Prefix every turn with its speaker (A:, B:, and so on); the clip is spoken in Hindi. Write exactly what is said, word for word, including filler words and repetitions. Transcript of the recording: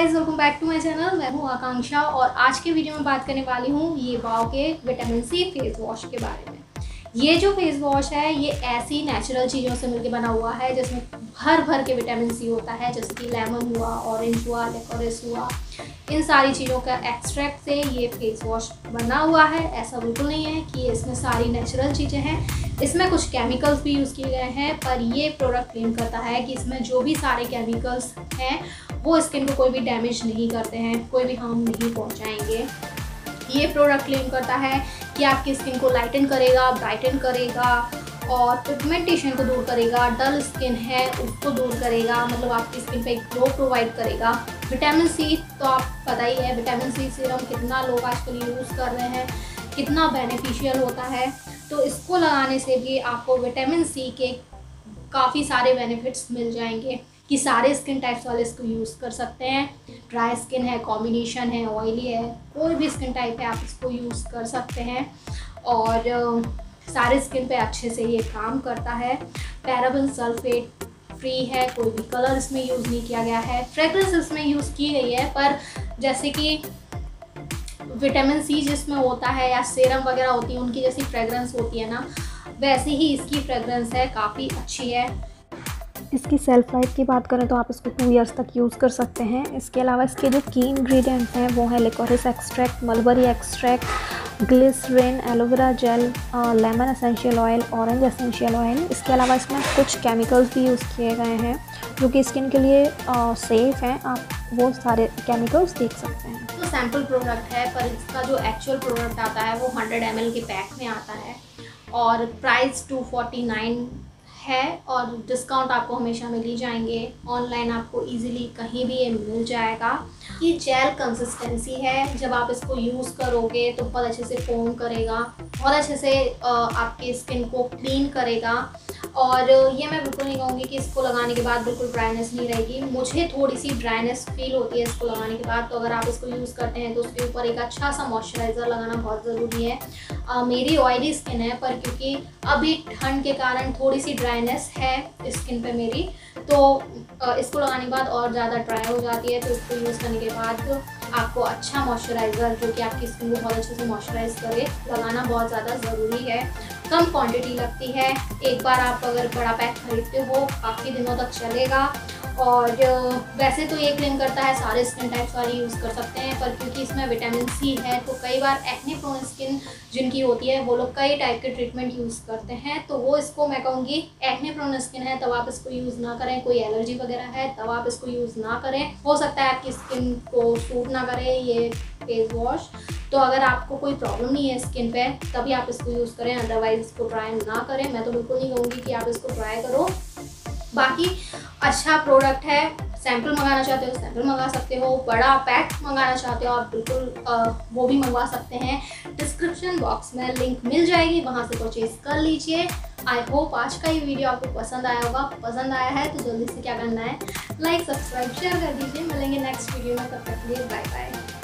A: Guys, welcome back to my channel. मैं हूँ आकांक्षा और आज के वीडियो में बात करने वाली हूँ ये वाव के विटामिन सी फेस वॉश के बारे में। ये जो फेस वॉश है ये ऐसी नेचुरल चीज़ों से मिलकर बना हुआ है जिसमें भर भर के विटामिन सी होता है, जैसे कि लेमन हुआ, ऑरेंज हुआ, लिकोरिस हुआ, इन सारी चीज़ों का एक्सट्रैक्ट से ये फेस वॉश बना हुआ है। ऐसा बिल्कुल नहीं है कि इसमें सारी नेचुरल चीज़ें हैं, इसमें कुछ केमिकल्स भी यूज़ किए गए हैं, पर ये प्रोडक्ट क्लेम करता है कि इसमें जो भी सारे केमिकल्स हैं वो स्किन को कोई भी डैमेज नहीं करते हैं, कोई भी हार्म नहीं पहुंचाएंगे। ये प्रोडक्ट क्लेम करता है कि आपकी स्किन को लाइटन करेगा, ब्राइटन करेगा और पिगमेंटेशन को दूर करेगा, डल स्किन है उसको दूर करेगा, मतलब आपकी स्किन पे एक ग्लो प्रोवाइड करेगा। विटामिन सी तो आप पता ही है, विटामिन सी सीरम कितना लोग आजकल यूज़ कर रहे हैं, कितना बेनिफिशियल होता है। तो इसको लगाने से भी आपको विटामिन सी के काफ़ी सारे बेनिफिट्स मिल जाएंगे कि सारे स्किन टाइप्स वाले इसको यूज़ कर सकते हैं। ड्राई स्किन है, कॉम्बिनेशन है, ऑयली है, कोई भी स्किन टाइप है आप इसको यूज़ कर सकते हैं और सारे स्किन पे अच्छे से ये काम करता है। पैराबेन सल्फेट फ्री है, कोई भी कलर इसमें यूज़ नहीं किया गया है। फ्रेगरेंस इसमें यूज़ की गई है, पर जैसे कि विटामिन सी जिसमें होता है या सेरम वगैरह होती है उनकी जैसी फ्रेगरेंस होती है ना, वैसे ही इसकी फ्रेगरेंस है, काफ़ी अच्छी है।
B: इसकी सेल्फ लाइफ की बात करें तो आप इसको टू इयर्स तक यूज़ कर सकते हैं। इसके अलावा इसके जो की इंग्रेडिएंट्स हैं वो है liquorice extract, mulberry extract, glycerine, aloe vera gel, lemon essential oil, orange essential oil. इसके अलावा इसमें कुछ केमिकल्स भी यूज़ किए गए हैं जो कि स्किन के लिए सेफ़ हैं, आप वो सारे केमिकल्स देख सकते हैं।
A: तो सैम्पल प्रोडक्ट है, पर इसका जो एक्चुअल प्रोडक्ट आता है वो हंड्रेड एम एल के पैक में आता है और प्राइस टू फोर्टी नाइन है और डिस्काउंट आपको हमेशा मिल ही जाएंगे। ऑनलाइन आपको इजीली कहीं भी ये मिल जाएगा। ये जेल कंसिस्टेंसी है, जब आप इसको यूज़ करोगे तो बहुत अच्छे से फोम करेगा, बहुत अच्छे से आपकी स्किन को क्लीन करेगा। और ये मैं बिल्कुल नहीं कहूँगी कि इसको लगाने के बाद बिल्कुल ड्राइनेस नहीं रहेगी, मुझे थोड़ी सी ड्राइनेस फील होती है इसको लगाने के बाद। तो अगर आप इसको यूज़ करते हैं तो उसके ऊपर एक अच्छा सा मॉइस्चराइज़र लगाना बहुत ज़रूरी है। आ, मेरी ऑयली स्किन है, पर क्योंकि अभी ठंड के कारण थोड़ी सी ड्राइनेस है स्किन पे मेरी, तो इसको लगाने के बाद और ज़्यादा ड्राई हो जाती है। तो इसको यूज़ करने के बाद आपको अच्छा मॉइस्चराइज़र जो कि आपकी स्किन को बहुत अच्छे से मॉइस्चराइज करे लगाना बहुत ज़्यादा ज़रूरी है। कम क्वांटिटी लगती है, एक बार आप अगर बड़ा पैक खरीदते हो काफ़ी दिनों तक चलेगा। और वैसे तो ये क्लेम करता है सारे स्किन टाइप्स वाले यूज़ कर सकते हैं, पर क्योंकि इसमें विटामिन सी है तो कई बार एक्ने प्रोन स्किन जिनकी होती है वो लोग कई टाइप के ट्रीटमेंट यूज़ करते हैं। तो वो इसको मैं कहूँगी एक्ने प्रोन स्किन है तब आप इसको यूज़ ना करें, कोई एलर्जी वगैरह है तब आप इसको यूज़ ना करें। हो सकता है आपकी स्किन को सूट ना करे ये फेस वॉश, तो अगर आपको कोई प्रॉब्लम नहीं है स्किन पे तभी आप इसको यूज़ करें, अदरवाइज इसको ट्राई ना करें। मैं तो बिल्कुल नहीं कहूँगी कि आप इसको ट्राई करो। बाकी अच्छा प्रोडक्ट है, सैंपल मंगाना चाहते हो सैंपल मंगा सकते हो, बड़ा पैक मंगाना चाहते हो आप बिल्कुल आ, वो भी मंगवा सकते हैं। डिस्क्रिप्शन बॉक्स में लिंक मिल जाएगी, वहाँ से परचेज कर लीजिए। आई होप आज का ये वीडियो आपको पसंद आया होगा। पसंद आया है तो जल्दी से क्या करना है, लाइक सब्सक्राइब शेयर कर दीजिए। मिलेंगे नेक्स्ट वीडियो में, तब तक के लिए बाय बाय।